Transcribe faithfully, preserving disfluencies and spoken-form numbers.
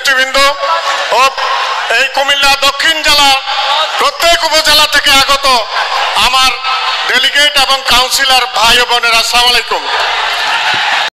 নেতৃবৃন্দ ও এই কুমিল্লা দক্ষিণ জেলার প্রত্যেক উপজেলা থেকে আগত আমার ডেলিগেট এবং কাউন্সিলর ভাই ও বোনেরা, আসসালামু আলাইকুম।